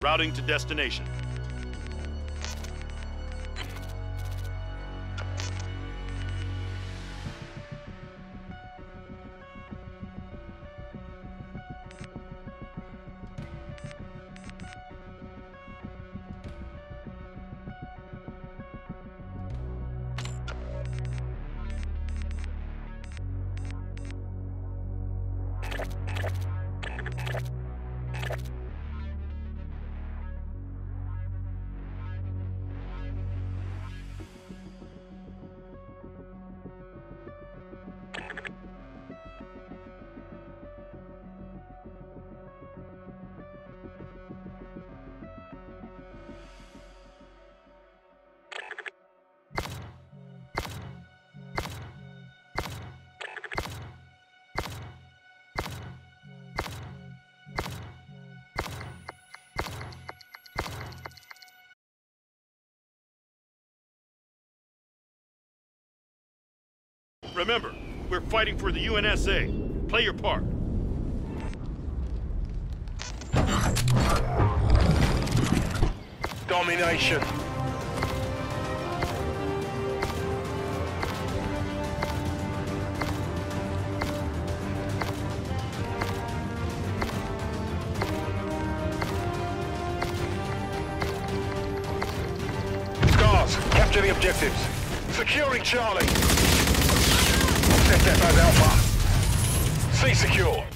Routing to destination. Remember, we're fighting for the UNSA. Play your part. Domination. Scars, capture the objectives. Securing Charlie. Set that as Alpha. C secure.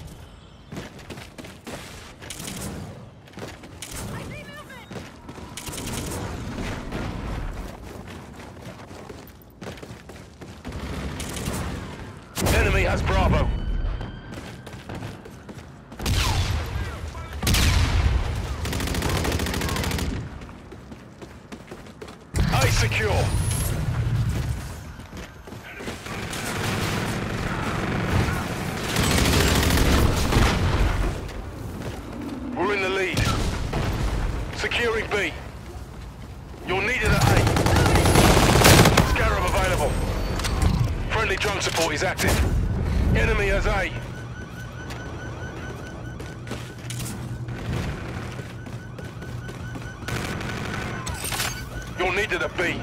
Enemy has Bravo. A secure. We're in the lead. Securing B. You're needed at A. Scarab available. Friendly drone support is active. Enemy has A. You're needed at B.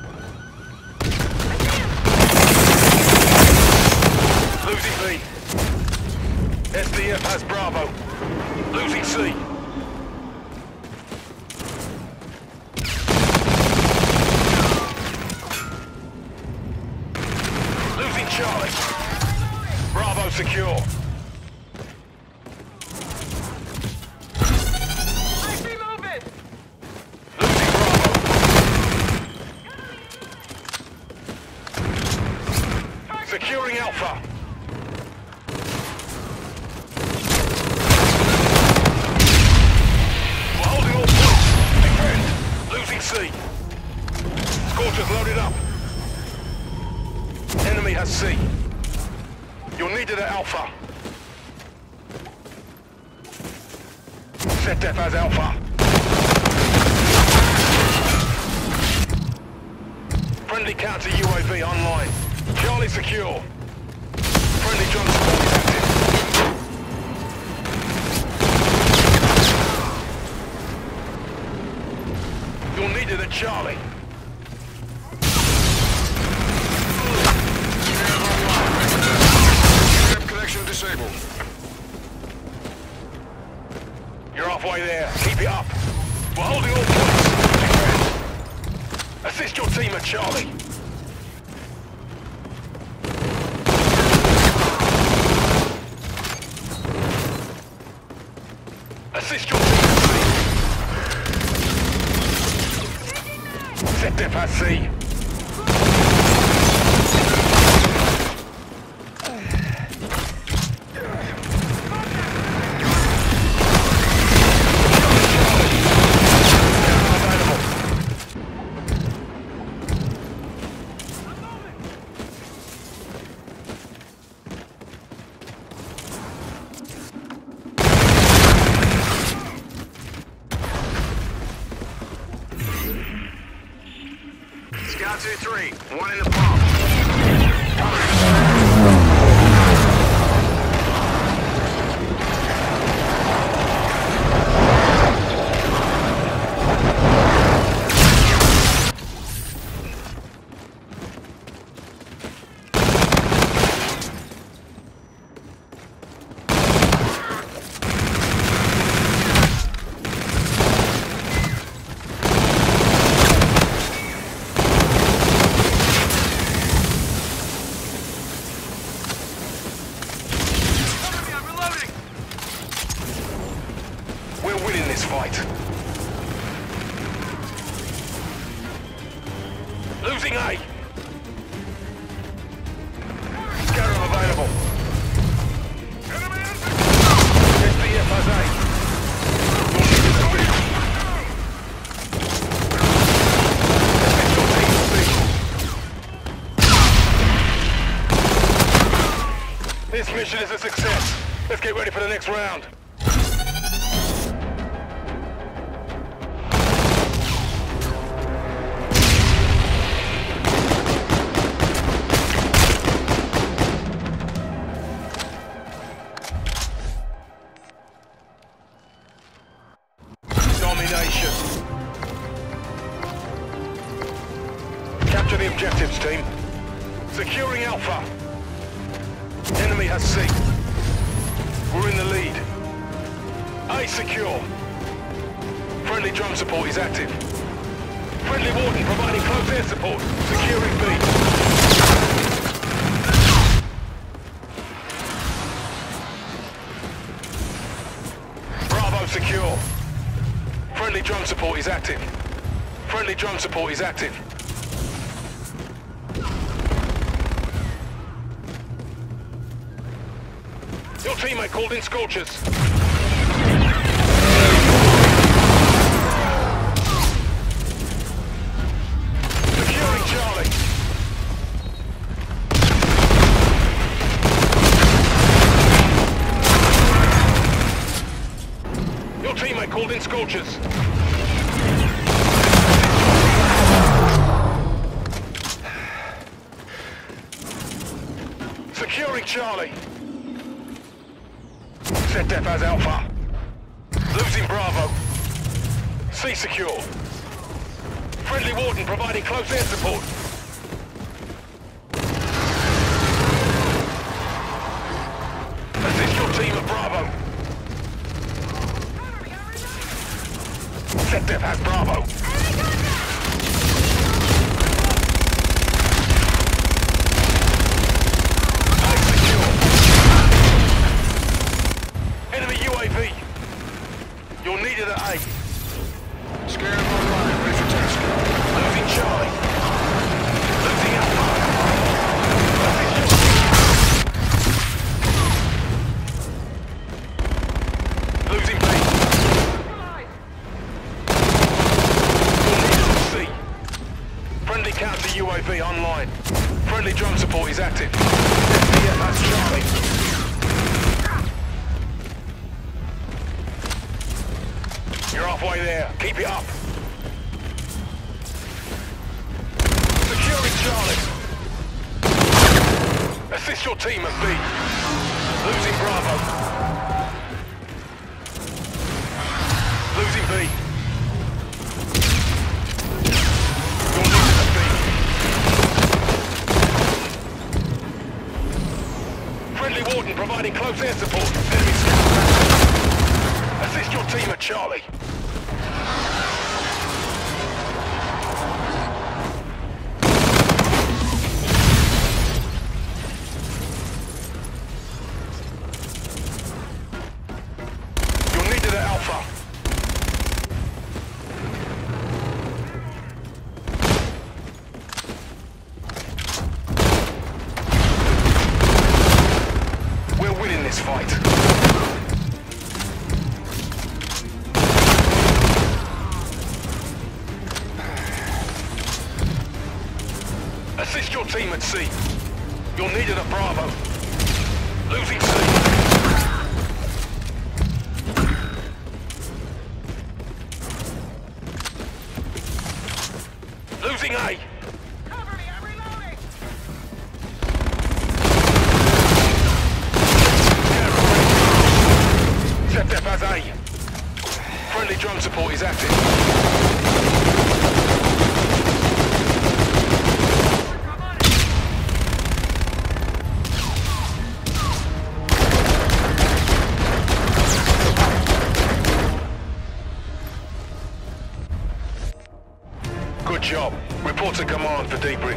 Losing B. SDF has Bravo. Losing C. Losing Charlie. Bravo secure. Losing Bravo. Securing Alpha. We're holding all points. Defend. Losing C. Scorchers loaded up. Enemy has C. You're needed at Alpha. Set def as Alpha. Friendly counter UAV online. Charlie secure. Friendly drone support is active. You're needed at Charlie. Connection disabled. You're halfway there. Keep it up. We're holding all points. Defend. Assist your team at Charlie. Assist your team at C. Set def at C. Scout 2-3, one in the pump. Losing A. Scarab available. SDF has A. This mission is a success. Let's get ready for the next round. Domination. Capture the objectives, team. Securing Alpha. Enemy has C. We're in the lead. A secure. Friendly drone support is active. Friendly Warden providing close air support. Securing B. Bravo secure. Friendly drone support is active. Friendly drone support is active. Your teammate called in Scorchers. Securing Charlie. Your teammate called in Scorchers. Securing Charlie. ZDF has Alpha. Losing Bravo. C secure. Friendly Warden providing close air support. Assist your team at Bravo. ZDF has Bravo. You're needed at A. Scarab online, ready for task. Losing Charlie. Losing Alpha. Losing B. You're needed at C. Friendly counter UAV online. Friendly drone support is active. SDF has Charlie. You're halfway there. Keep it up. Securing Charlie. Assist your team at B. Losing Bravo. Losing B. You're needed at B. Friendly Warden providing close air support. Enemy scout. Assist your team at Charlie. You're needed at Alpha. We're winning this fight. Assist your team at C. You're needed at Bravo. Losing C. Losing A. Cover me, I'm reloading! ZDF has A. Friendly drone support is active. Good job. Report to command for debrief.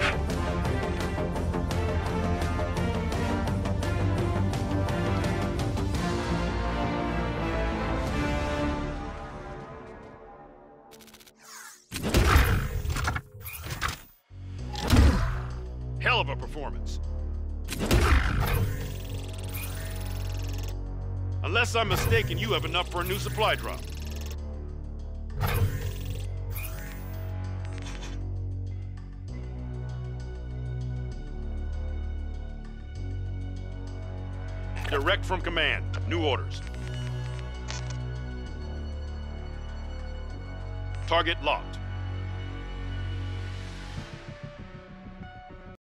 hell of a performance. Unless I'm mistaken, you have enough for a new supply drop. Direct from command. New orders. Target locked.